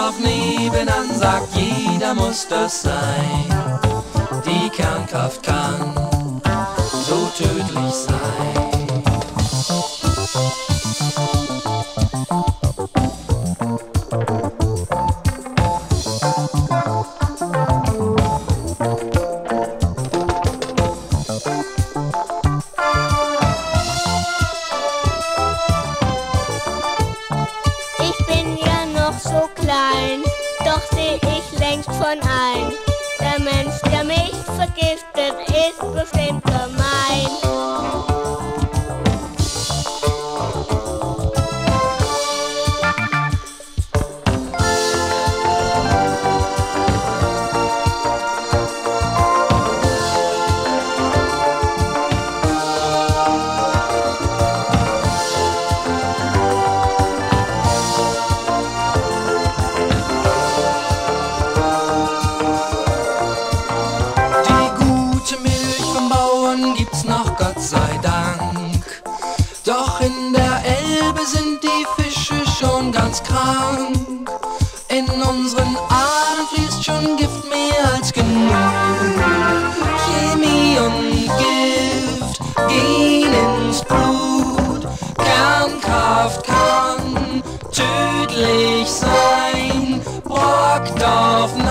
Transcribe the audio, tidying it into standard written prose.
Brockdorf nebenan sagt, jeder muss das sein. Die Kernkraft kann so tödlich sein. Ich bin ja noch so klein, doch seh ich längst von ein. Der Mensch, der mich vergiftet, ist bestimmt gemein. Gibt's noch, Gott sei Dank. Doch in der Elbe sind die Fische schon ganz krank. In unseren Adern fließt schon Gift mehr als genug. Chemie und Gift gehen ins Blut. Kernkraft kann tödlich sein. Brockdorf